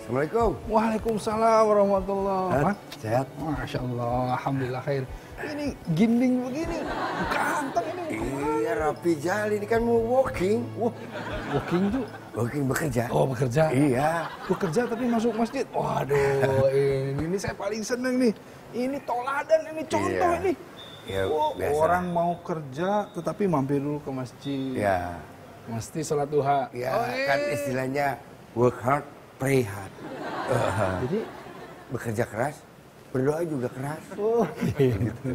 Assalamualaikum. Waalaikumsalam warahmatullahi. Sehat? Masya Allah, alhamdulillah khair. Ini ginding begini, ganteng ini. Iya rapi jali, ini kan mau walking. Wah, walking tuh. Walking bekerja. Oh bekerja? Iya. Bekerja tapi masuk masjid. Waduh, ini saya paling seneng nih. Ini toladan, ini contoh ini. Ya, orang mau kerja tetapi mampir dulu ke masjid. Ya. Mesti sholat duha. Ya, kan istilahnya work hard, pray hard. Jadi bekerja keras, berdoa juga keras. oh, gitu.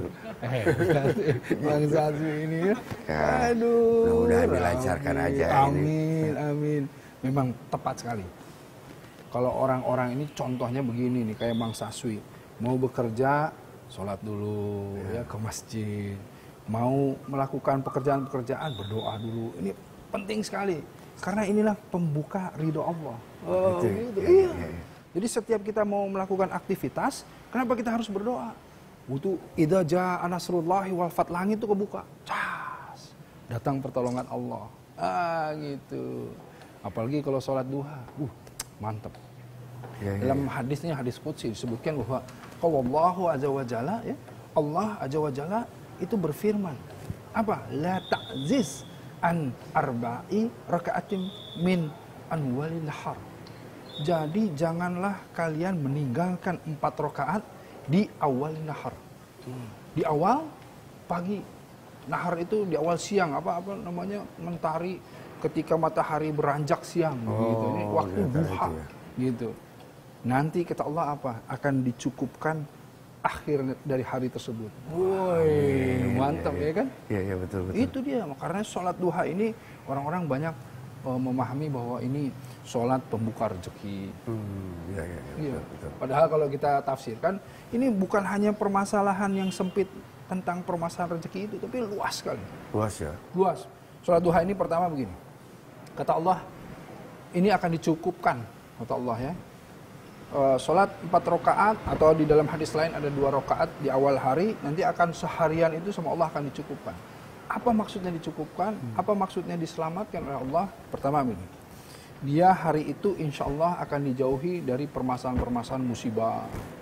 Bang Satu ini ya. Aduh. Mudah-mudahan dilancarkan aja amin, ini. Amin. Memang tepat sekali. Kalau orang-orang ini contohnya begini nih, kayak Bang Saswi. Mau bekerja, sholat dulu ya ke masjid. Mau melakukan pekerjaan-pekerjaan, berdoa dulu. Ini penting sekali. Karena inilah pembuka ridho Allah. Oh, gitu. Iya. Jadi setiap kita mau melakukan aktivitas, kenapa kita harus berdoa? Butuh idza jaa nasrullahi wal fath, langit itu kebuka. Cas. Datang pertolongan Allah. Gitu. Apalagi kalau sholat duha. Mantap. Dalam hadisnya, hadis qudsi disebutkan bahwa Allahu azza wa jalla ya, Allah azza wa jalla itu berfirman, apa? La ta'ziz an arba'i raka'atin min anwalil nahar. Jadi janganlah kalian meninggalkan 4 rakaat di awal nahar. Di awal pagi. Nahar itu di awal siang, apa namanya? Mentari ketika matahari beranjak siang gitu. Ini waktu duha gitu. Nanti kata Allah apa? Akan dicukupkan akhir dari hari tersebut. Woi, mantap ya kan? Iya, betul. Itu dia, karena sholat duha ini orang-orang banyak memahami bahwa ini sholat pembuka rezeki. Iya. Betul. Padahal kalau kita tafsirkan, ini bukan hanya permasalahan yang sempit tentang permasalahan rezeki itu, tapi luas sekali. Luas ya? Luas. Sholat duha ini pertama begini. Kata Allah, ini akan dicukupkan. Kata Allah ya. Sholat 4 rakaat atau di dalam hadis lain ada 2 rakaat di awal hari, nanti akan seharian itu sama Allah akan dicukupkan. Apa maksudnya dicukupkan? Apa maksudnya diselamatkan oleh Allah? Pertama begini, dia hari itu insya Allah akan dijauhi dari permasalahan-permasalahan musibah.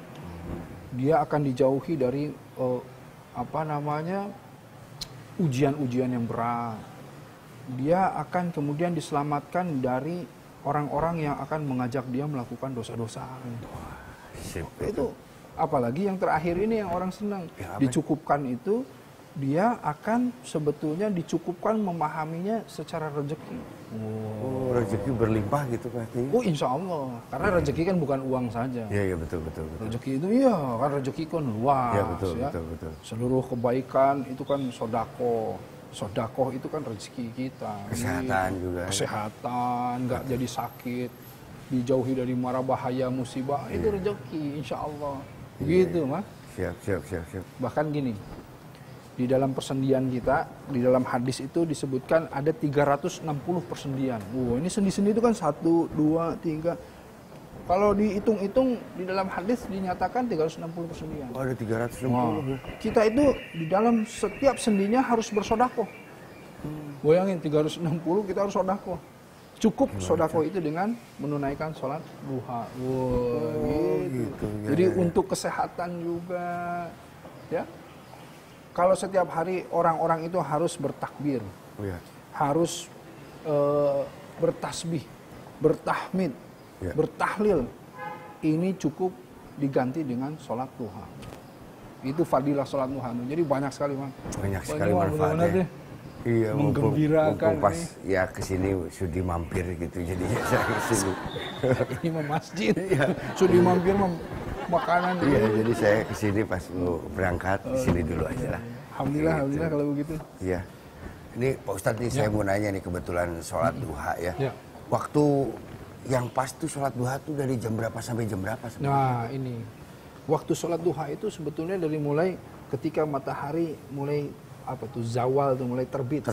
Dia akan dijauhi dari ujian-ujian yang berat. Dia akan kemudian diselamatkan dari orang-orang yang akan mengajak dia melakukan dosa-dosa. Itu apalagi yang terakhir ini yang orang senang. Dicukupkan itu, dia akan sebetulnya dicukupkan memahaminya secara rezeki. Rezeki berlimpah gitu berarti. Insya Allah. Karena rezeki kan bukan uang saja. Iya, betul. Rezeki itu kan rezeki kan luas. Iya, betul. Seluruh kebaikan itu kan sodako. Sodakoh itu kan rezeki kita. Kesehatan juga. Kesehatan, nggak jadi sakit, dijauhi dari mara bahaya musibah, itu rezeki, insya Allah. Begitu, Mas. Siap. Bahkan gini, di dalam persendian kita, di dalam hadis itu disebutkan ada 360 persendian. Ini sendi-sendi itu kan 1, 2, 3. Kalau dihitung-hitung di dalam hadis dinyatakan 360 persendian. Ada 360. Kita itu di dalam setiap sendinya harus bersodakoh. Bayangin 360 kita harus sodakoh. Cukup sodakoh itu dengan menunaikan sholat duha. Gitu. Jadi untuk kesehatan juga, ya. Kalau setiap hari orang-orang itu harus bertakbir, harus bertasbih, bertahmid. Bertahlil, ini cukup diganti dengan sholat duha. Itu fadilah sholat duha. Jadi banyak sekali, Bang. Banyak sekali manfaatnya. Iya, menggembirakan. Pas ya kesini sudi mampir gitu, jadi saya kesini. Ini mau masjid, sudi mampir makanan. Iya, jadi saya kesini pas mau berangkat kesini dulu aja lah. Alhamdulillah kalau begitu. Iya. Ini Pak Ustadz nih saya mau nanya nih, kebetulan sholat duha ya. Waktu yang pas tuh sholat duha tuh dari jam berapa sampai jam berapa sebenarnya? Nah ini, waktu sholat duha itu sebetulnya dari mulai ketika matahari mulai zawal tuh mulai terbit.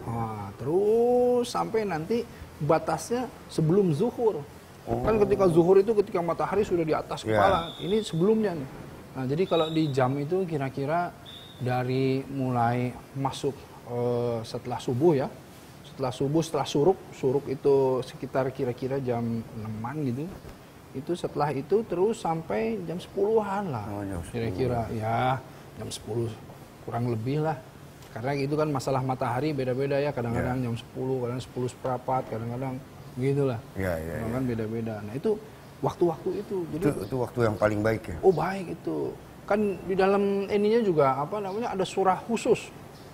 Terus sampai nanti batasnya sebelum zuhur. Kan ketika zuhur itu ketika matahari sudah di atas kepala. Ini sebelumnya nih. Nah jadi kalau di jam itu kira-kira dari mulai masuk setelah subuh ya. Setelah subuh, setelah suruk itu sekitar kira-kira jam 6-an gitu. itu setelah itu terus sampai jam 10-an lah. Kira-kira ya jam 10 kurang lebih lah. Karena itu kan masalah matahari beda-beda ya. Kadang-kadang jam 10, kadang 10 seperempat, kadang-kadang gitulah. Kan beda-beda. Nah itu waktu-waktu itu. Jadi itu waktu yang paling baik ya? Oh baik itu. Kan di dalam ininya juga apa namanya ada surah khusus.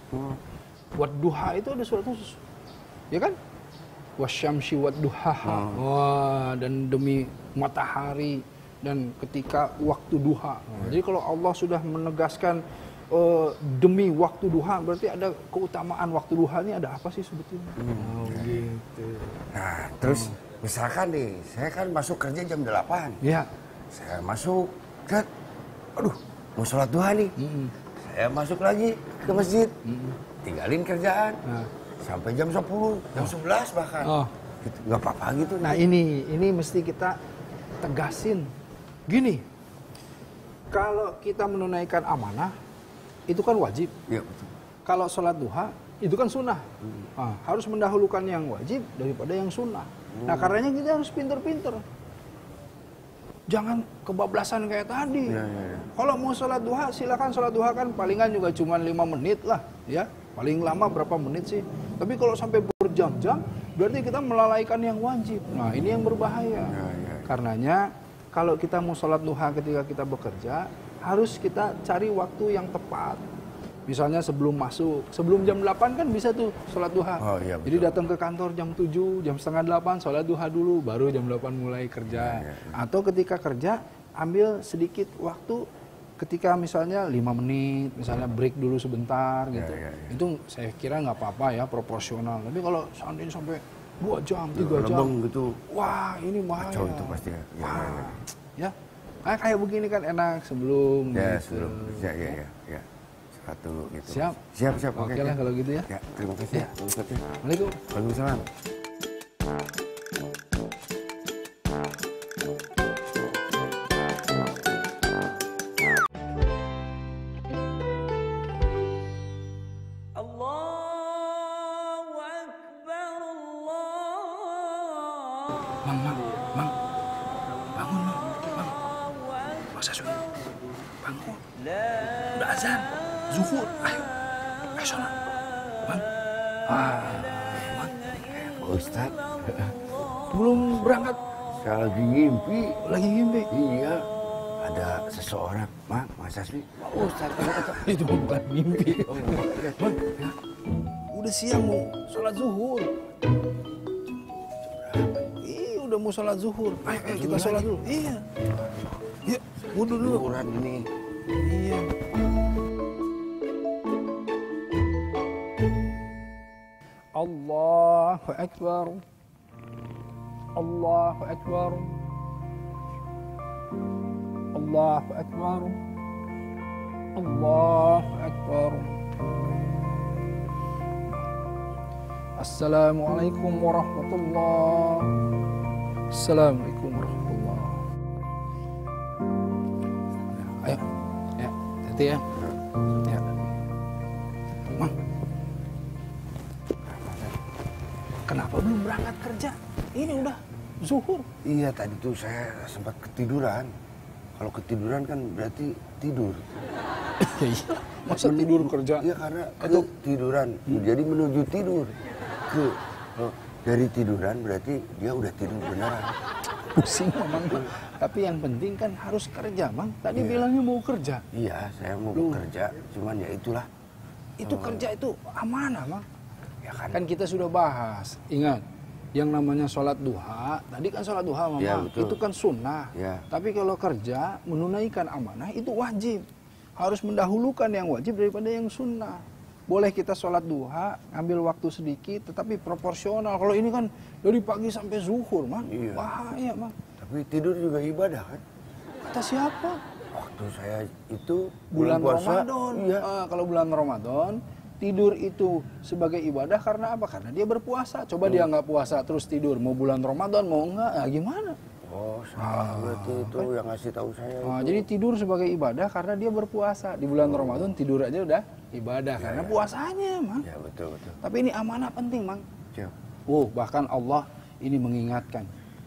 Wadduha itu ada surah khusus. Ya kan? Wasyamsi wadduhaha. Wah, dan demi matahari dan ketika waktu duha. Jadi kalau Allah sudah menegaskan demi waktu duha, berarti ada keutamaan waktu duha ini ada apa sih sebetulnya? Gitu. Nah, terus misalkan nih, saya kan masuk kerja jam 8. Iya. Saya masuk, aduh, mau sholat duha nih. Saya masuk lagi ke masjid, tinggalin kerjaan. Sampai jam 10, jam 11 bahkan. Gitu, nggak apa-apa gitu. Nah ini mesti kita tegasin. Gini, kalau kita menunaikan amanah, itu kan wajib. Iya betul. Kalau sholat duha, itu kan sunnah. Nah, harus mendahulukan yang wajib daripada yang sunnah. Nah karenanya kita harus pinter-pinter. Jangan kebablasan kayak tadi. Kalau mau sholat duha, silakan sholat duha kan palingan juga cuma 5 menit lah. Ya, paling lama berapa menit sih. Tapi kalau sampai berjam-jam, berarti kita melalaikan yang wajib. Nah ini yang berbahaya. Karenanya kalau kita mau sholat duha ketika kita bekerja, harus kita cari waktu yang tepat. Misalnya sebelum jam 8 kan bisa tuh sholat duha. Jadi datang ke kantor jam 7, jam setengah 8, sholat duha dulu, baru jam 8 mulai kerja. Atau ketika kerja, ambil sedikit waktu ketika misalnya 5 menit, misalnya break dulu sebentar gitu. Itu saya kira nggak apa-apa ya, proporsional. Tapi kalau seandainya sampai 2 jam, 3 jam, gitu. Wah ini bahaya. Kacau itu pasti ya. Nah, kayak begini kan enak sebelum ya, gitu. sebelum ya. Satu gitu. Siap. Oke lah kalau gitu ya. Ya, terima kasih ya. Assalamualaikum. Waalaikumsalam. Mang. Bangun, Mang. Masa sudah? Bangun. Udah azan. Zuhur. Ayo sholat. Mang. Mang. Ustaz. Belum berangkat. Saya lagi ngimpi. Iya. Ada seseorang, Mas Asmi. Ustaz. Itu bukan mimpi. Mang. Udah siang mau sholat zuhur. Udah mau sholat zuhur. Ayo kita sholat dulu. Iya. Ya, wudu dulu. Zuhuran ini. Iya. Allahu Akbar. Allahu Akbar. Allahu Akbar. Allahu Akbar. Assalamualaikum warahmatullahi. Assalamualaikum warahmatullahi. Ayo, hati ya. Mang, kenapa belum berangkat kerja? Ini udah zuhur. Iya, tadi tuh saya sempat ketiduran. Kalau ketiduran kan berarti tidur. Iya, masa tidur kerja? Iya, karena ketiduran. Jadi menuju tidur. Dari tiduran berarti dia udah tidur beneran. Pusing Mang. Tapi yang penting kan harus kerja, Mang. Tadi bilangnya mau kerja. Iya, saya mau bekerja, cuman ya itulah. Itu kerja itu amanah, Mang. Ya kan kita sudah bahas. Ingat, yang namanya sholat duha, tadi kan sholat duha, Mama. Ya, itu kan sunnah. Ya. Tapi kalau kerja, menunaikan amanah itu wajib. Harus mendahulukan yang wajib daripada yang sunnah. Boleh kita sholat duha, ambil waktu sedikit, tetapi proporsional. Kalau ini kan dari pagi sampai zuhur, Mang. Iya. Bahaya, Mang. Tapi tidur juga ibadah kan? Kata siapa? Waktu saya itu Bulan puasa, Ramadan. Iya. Kalau bulan Ramadan, tidur itu sebagai ibadah karena apa? Karena dia berpuasa. Coba dia nggak puasa terus tidur, mau bulan Ramadan mau enggak, ya gimana? Oh, salah berarti itu yang ngasih tahu saya. Jadi tidur sebagai ibadah karena dia berpuasa. Di bulan Ramadan tidur aja udah ibadah karena puasanya, Mang. Ya, betul. Tapi ini amanah penting, Mang. Ya. Bahkan Allah ini mengingatkan.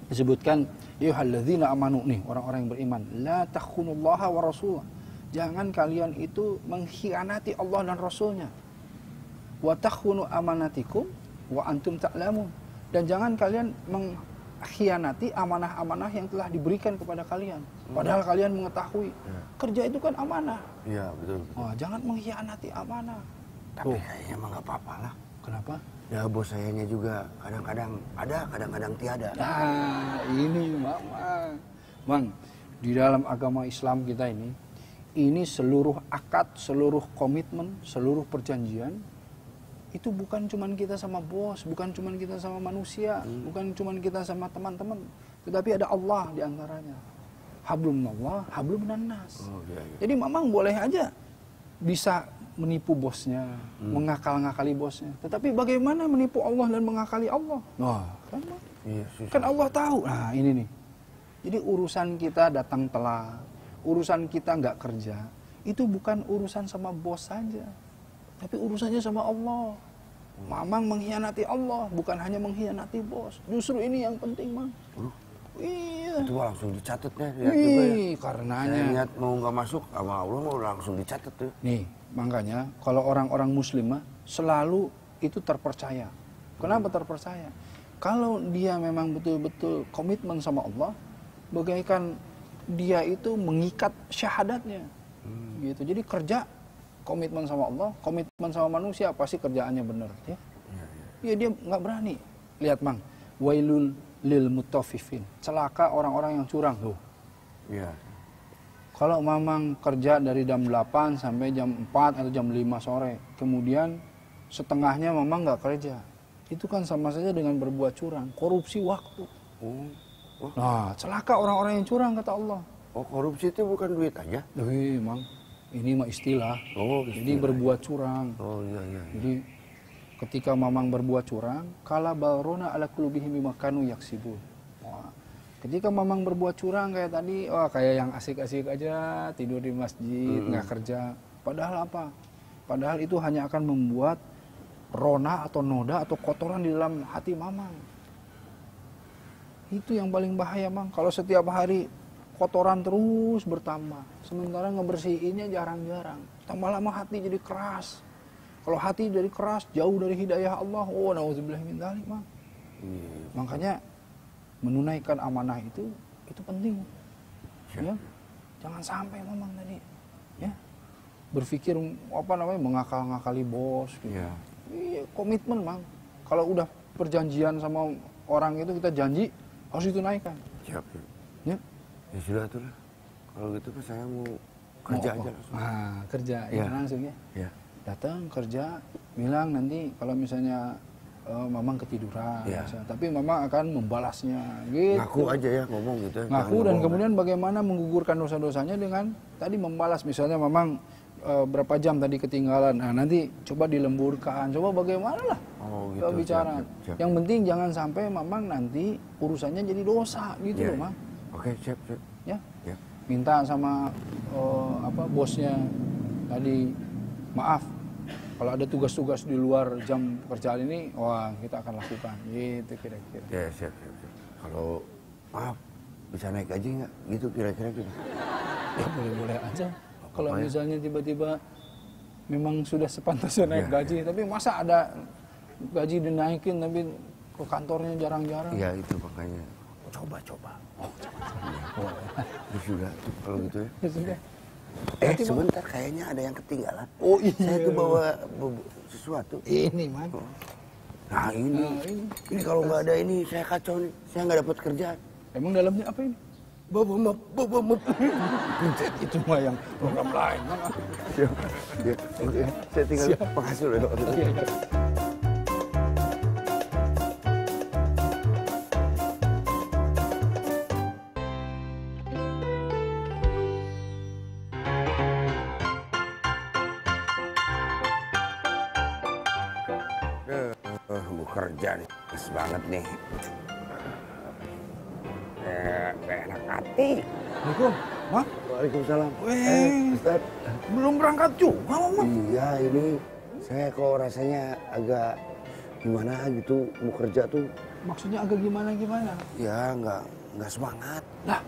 disebutkan ayyuhalladzina amanu nih, orang-orang yang beriman, la takhunullaha wa rasulah. Jangan kalian itu mengkhianati Allah dan Rasulnya. Wa takhunu amanatikum wa antum ta'lamun. Dan jangan kalian mengkhianati amanah-amanah yang telah diberikan kepada kalian. Padahal kalian mengetahui kerja itu kan amanah. Iya, betul. Oh, jangan mengkhianati amanah. Tapi kayaknya mah nggak apa-apa lah. Kenapa? Ya bos sayanya juga kadang-kadang ada, kadang-kadang tiada. Nah, ini Mang, di dalam agama Islam kita ini seluruh akad, seluruh komitmen, seluruh perjanjian itu bukan cuman kita sama bos, bukan cuman kita sama manusia, bukan cuman kita sama teman-teman, tetapi ada Allah di antaranya. Hablum minallah, hablum minannas. Oh, iya, iya. Jadi Mamang boleh aja bisa menipu bosnya, mengakal-ngakali bosnya. Tetapi bagaimana menipu Allah dan mengakali Allah? Nah, kan, Iya, susah. kan Allah tahu. Nah, ini nih. Jadi urusan kita datang telat, urusan kita nggak kerja, itu bukan urusan sama bos saja, tapi urusannya sama Allah. Mamang mengkhianati Allah, bukan hanya mengkhianati bos. Justru ini yang penting, Mang. Iya. Itu langsung dicatat ya. Lihat juga ya. Karenanya. Saya niat mau nggak masuk sama Allah mau langsung dicatat tuh. Nih, makanya kalau orang-orang muslimah selalu itu terpercaya. Kenapa terpercaya? Kalau dia memang betul-betul komitmen sama Allah, bagaikan dia itu mengikat syahadatnya. Gitu. Jadi kerja komitmen sama Allah, komitmen sama manusia, pasti kerjaannya benar, ya. Iya, dia nggak berani. Lihat, Mang. Wailul lil mutaffifin. Celaka orang-orang yang curang tuh. Iya. Kalau Mamang kerja dari jam 8 sampai jam 4 atau jam 5 sore, kemudian setengahnya Mamang nggak kerja, itu kan sama saja dengan berbuat curang, korupsi waktu. Nah, celaka orang-orang yang curang, kata Allah. Oh, korupsi itu bukan duit aja? Wih, Mang, ini mah istilah. Oh, Jadi berbuat curang. Oh, iya, iya. Jadi ketika Mamang berbuat curang, kala balrona ala qulubihim bima kanu yaksibun. Ketika Mamang berbuat curang kayak tadi, kayak yang asik-asik aja, tidur di masjid, nggak kerja. Padahal apa? Padahal itu hanya akan membuat rona atau noda atau kotoran di dalam hati Mamang. Itu yang paling bahaya, Mang. Kalau setiap hari kotoran terus bertambah, sementara ngebersihinnya jarang-jarang. Tambah lama hati jadi keras. Kalau hati jadi keras, jauh dari hidayah Allah, nauzubillah min dzalik, Mang. Makanya menunaikan amanah itu penting. Ya. Jangan sampai Mamang tadi, ya. Berpikir mengakal-ngakali bos gitu. Iya. Iya, komitmen, Mang. Kalau udah perjanjian sama orang itu, kita janji harus ditunaikan. Siap. Ya. Ya sudah tuh lah. Kalau gitu kan saya mau kerja aja langsung. Kerja Ya. langsung ya. Ya. Datang kerja, bilang nanti kalau misalnya Mamang ketiduran, Ya. misalnya, tapi Mamang akan membalasnya. Gitu. Ngaku aja ya ngomong gitu. Ngaku dan kemudian bagaimana menggugurkan dosa-dosanya dengan tadi membalas. Misalnya Mamang berapa jam tadi ketinggalan, nah nanti coba dilemburkan, coba bagaimana lah. Oh, gitu. Bicara. Siap. Yang penting jangan sampai Mamang nanti urusannya jadi dosa gitu Ya. loh, Mang. Oke, siap. Ya. Ya. Minta sama bosnya tadi, maaf kalau ada tugas-tugas di luar jam pekerjaan ini, kita akan lakukan gitu kira-kira. Ya, siap. Kalau maaf bisa naik gaji nggak? Gitu kira-kira gitu. Ya boleh-boleh aja. Kalau misalnya tiba-tiba memang sudah sepantasnya naik gaji, tapi masa ada gaji dinaikin tapi ke kantornya jarang-jarang? Iya, itu makanya. Coba. Ya sudah, kalau gitu ya. Ya sudah. Sebentar, kayaknya ada yang ketinggalan. Oh iya. Saya tuh bawa sesuatu. Ini, Man. Nah ini kalau nggak ada ini saya kacau nih. Saya nggak dapat kerjaan. Emang dalamnya apa ini? Bawa Itu mah yang program lain. Ya, oke. Saya tinggal makasih loh. Gue kerja nih, pas banget nih. Enak hati. Assalamualaikum, Ma. Waalaikumsalam. Ustaz. Belum berangkat juga, Mama. Iya, ini saya kok rasanya agak gimana gitu mau kerja tuh Maksudnya agak gimana-gimana? Ya nggak semangat. Lah,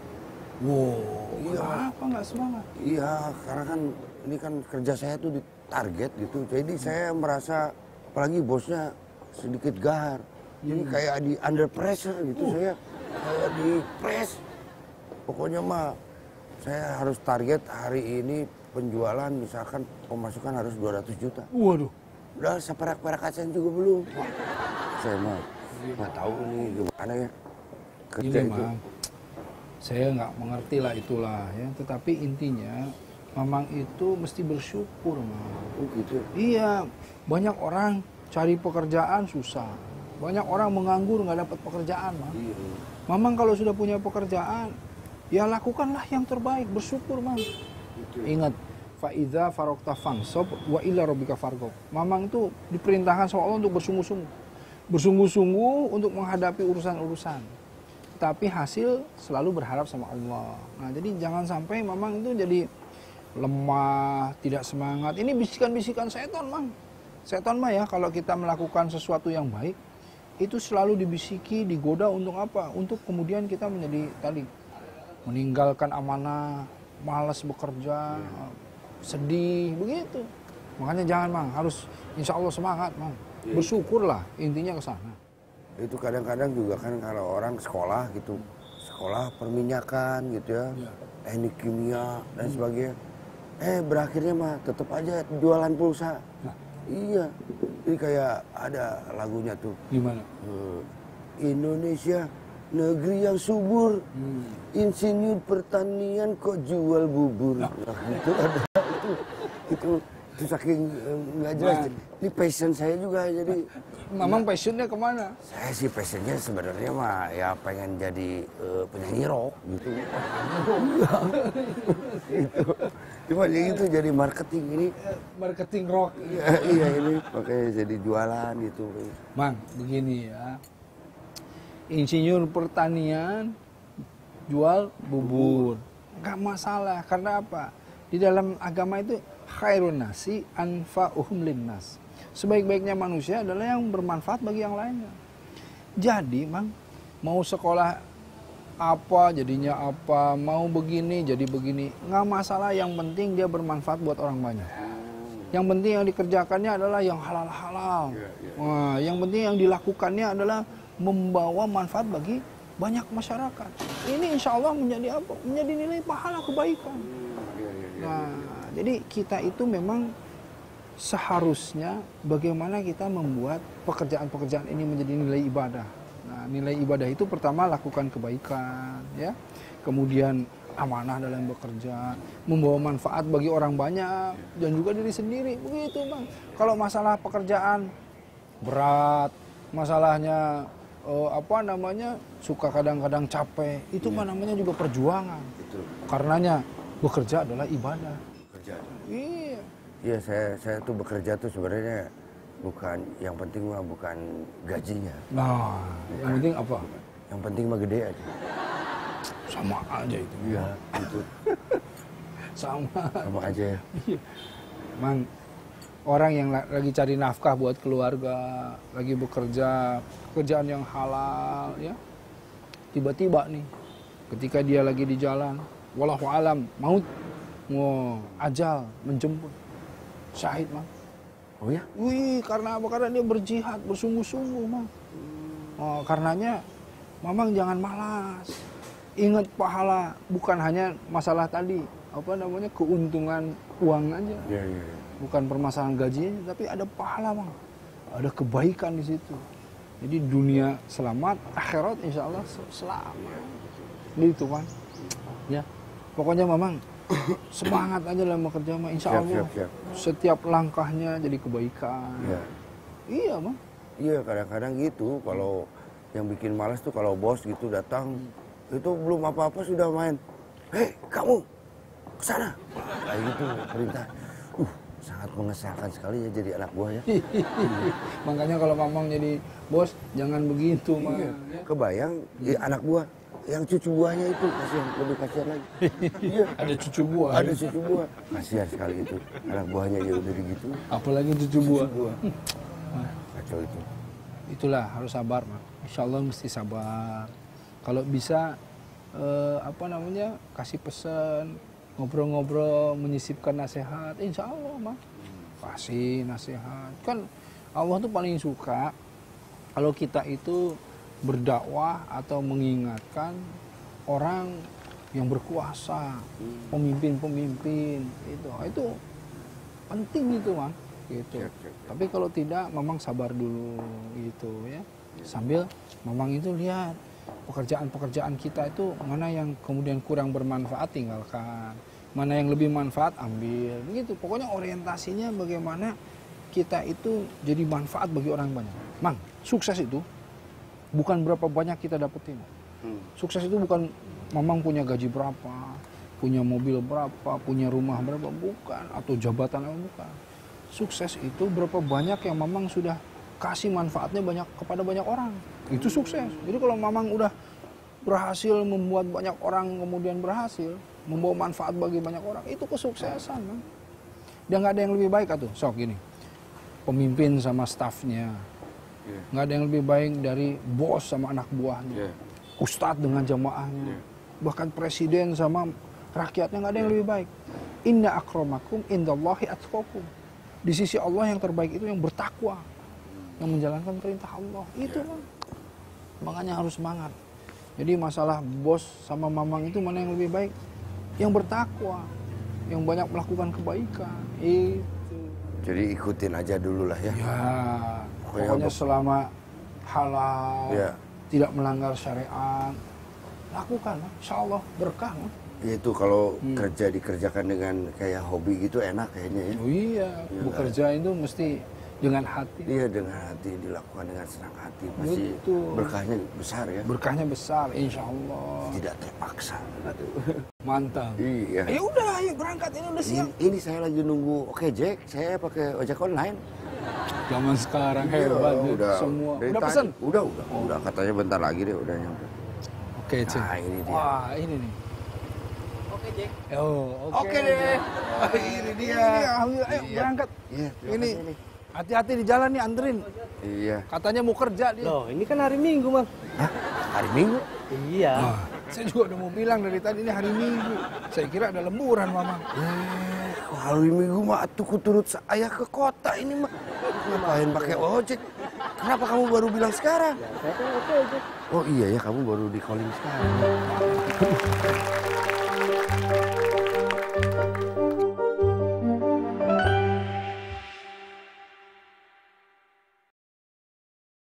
kenapa nggak semangat? Iya, karena kan ini kan kerja saya tuh di target gitu. Jadi saya merasa, apalagi bosnya sedikit gahar. Ini kayak di under pressure gitu saya. Kayak di press. Pokoknya mah saya harus target hari ini penjualan misalkan pemasukan harus 200 juta. Waduh. Udah seperak-perak asen juga belum. Saya mah nggak tahu nih gimana ya kerja Ini itu. Mang, saya nggak mengerti lah itulah ya. Tetapi intinya Mamang itu mesti bersyukur, Mang. Oh gitu. Iya, banyak orang cari pekerjaan susah. Banyak orang menganggur nggak dapat pekerjaan, Mang. Iya. Mamang kalau sudah punya pekerjaan, ya lakukanlah yang terbaik, bersyukur, Mang. Ingat, faiza farokta fangsob wa ila rabbika fargob. Mamang itu diperintahkan sama Allah untuk bersungguh-sungguh. Bersungguh-sungguh untuk menghadapi urusan-urusan. Tapi hasil selalu berharap sama Allah. Nah, jadi jangan sampai Mamang itu jadi lemah, tidak semangat. Ini bisikan-bisikan setan, Mang. Setan mah ya, kalau kita melakukan sesuatu yang baik, itu selalu dibisiki, digoda untuk apa? Untuk kemudian kita menjadi tadi meninggalkan amanah, malas bekerja, sedih, begitu. Makanya jangan, Mang, harus insya Allah semangat, Mang. Bersyukurlah, intinya ke sana. Itu kadang-kadang juga kan kalau orang sekolah gitu, sekolah perminyakan gitu ya, teknik kimia dan sebagainya. Berakhirnya mah tetap aja jualan pulsa. Nah. Iya, ini kayak ada lagunya tuh. Gimana? Indonesia negeri yang subur, insinyur pertanian kok jual bubur. Nah, itu ada itu saking nggak jelas. Ini passion saya juga jadi. Mamang passionnya kemana? Saya sih passionnya sebenarnya mah ya pengen jadi penyanyi rock gitu. Gitu. Cuma gitu jadi marketing ini. Marketing rock. Iya ini makanya jadi jualan gitu. Mang, begini ya. Insinyur pertanian jual bubur. Nggak masalah, karena apa? Di dalam agama itu khairun nasi anfa'uhum linnas. Sebaik-baiknya manusia adalah yang bermanfaat bagi yang lainnya. Jadi, Mang, mau sekolah apa jadinya apa, mau begini jadi begini, nggak masalah, yang penting dia bermanfaat buat orang banyak. Yang penting yang dikerjakannya adalah yang halal-halal. Nah, yang penting yang dilakukannya adalah membawa manfaat bagi banyak masyarakat. Ini insya Allah menjadi apa? Menjadi nilai pahala kebaikan. Nah, jadi kita itu memang seharusnya bagaimana kita membuat pekerjaan-pekerjaan ini menjadi nilai ibadah. Nah, nilai ibadah itu pertama lakukan kebaikan, ya. Kemudian amanah dalam bekerja, membawa manfaat bagi orang banyak dan juga diri sendiri. Begitu, Bang. Kalau masalah pekerjaan berat, masalahnya suka kadang-kadang capek, itu mah namanya juga perjuangan. Karenanya bekerja adalah ibadah. Iya. Iya, saya tuh bekerja tuh sebenarnya bukan yang penting mah bukan gajinya. Nah, yang penting apa? Yang penting mah gede aja. Sama aja itu. Iya, itu. Sama aja. Iya. Mang, orang yang lagi cari nafkah buat keluarga, lagi bekerja, pekerjaan yang halal, ya. Tiba-tiba nih, ketika dia lagi di jalan, wallahu alam, maut, ajal menjemput. Syahid, Mang. Oh ya? Wih, karena apa? Karena dia berjihad, bersungguh-sungguh, Mang. Karenanya, Mamang jangan malas. Ingat pahala, bukan hanya masalah tadi, keuntungan uang aja. Iya. Bukan permasalahan gajinya, tapi ada pahala, Mang. Ada kebaikan di situ. Jadi dunia selamat, akhirat insya Allah selamat. Gitu, Mang. Ya, pokoknya Mamang semangat aja dalam bekerja, mah insya Allah. Siap. Setiap langkahnya jadi kebaikan. Ya. Iya, Bang. Iya, kadang-kadang gitu. Kalau yang bikin malas tuh kalau bos gitu datang, itu belum apa-apa sudah main. Hei, kamu kesana. Kayak gitu perintah. Sangat mengesalkan sekali ya jadi anak buah ya. Makanya kalau Mamang jadi bos, jangan begitu, Mang. Iya. Kebayang anak buah. Yang cucu buahnya itu lebih kasihan lagi. Iya. Ada cucu buah. Ada cucu buah. Kasihan sekali itu. Anak buahnya ya udah begitu. Apalagi cucu buah. Kacau itu. itulah harus sabar, Mak. Insya Allah mesti sabar. Kalau bisa kasih pesan, ngobrol-ngobrol, menyisipkan nasihat, insya Allah, Mak. Kasih nasihat. Kan Allah tuh paling suka kalau kita itu berdakwah atau mengingatkan orang yang berkuasa, pemimpin-pemimpin, itu penting itu, Mak. Gitu. Tapi kalau tidak, Mamang sabar dulu gitu ya. Sambil Mamang itu lihat pekerjaan-pekerjaan kita itu mana yang kemudian kurang bermanfaat tinggalkan, mana yang lebih manfaat ambil. Begitu. Pokoknya orientasinya bagaimana kita itu jadi manfaat bagi orang banyak. Mang, sukses itu bukan berapa banyak kita dapetin. Sukses itu bukan Mamang punya gaji berapa, punya mobil berapa, punya rumah berapa, bukan, atau jabatan apa, bukan. Sukses itu berapa banyak yang Mamang sudah kasih manfaatnya banyak kepada banyak orang. Itu sukses. Jadi kalau Mamang udah berhasil membuat banyak orang kemudian berhasil, membawa manfaat bagi banyak orang, itu kesuksesan, Mang. Dan nggak ada yang lebih baik atuh. Sok gini, pemimpin sama stafnya, nggak ada yang lebih baik dari bos sama anak buahnya, ustadz dengan jamaahnya, bahkan presiden sama rakyatnya, nggak ada yang lebih baik. Inna akramakum indallahi atqakum. Di sisi Allah yang terbaik itu yang bertakwa, yang menjalankan perintah Allah. Itu, Mang. Makanya harus semangat. Jadi masalah bos sama Mamang itu mana yang lebih baik? Yang bertakwa, yang banyak melakukan kebaikan. Itu. Jadi ikutin aja dulu lah ya. Ya, pokoknya selama halal, tidak melanggar syariat, lakukan. Insya Allah berkah. Ya itu kalau kerja dikerjakan dengan kayak hobi gitu enak kayaknya ya. Oh iya, bekerja itu mesti dengan hati. Iya, dengan hati, dilakukan dengan senang hati. Pasti berkahnya besar ya. Berkahnya besar, insya Allah. Tidak terpaksa. Mantap. Iya. Ya udah, ayo berangkat, ini udah siap. Ini saya lagi nunggu. Oke Jack, saya pakai ojek online. Zaman sekarang hebat udah, semua. Udah pesan? Udah. Katanya bentar lagi deh udah nyampe. Oke, Cik. Nah, ini dia. Wah, ini nih. Oke, Jack. Oke deh. Ini dia. Ayo berangkat. Iya, Ini hati-hati di jalan nih, anterin. Iya. Katanya mau kerja dia. Loh, ini kan hari Minggu, Bang. Hah? Hari Minggu? Iya. Saya juga udah mau bilang dari tadi ini hari Minggu. Saya kira ada lemburan, Mama. Hari Minggu mah atuh turut saya ke kota ini mah. Ngapain pakai ojek? Kenapa kamu baru bilang sekarang? Ya, saya kan oke, Jack. Oh iya ya, kamu baru di calling sekarang.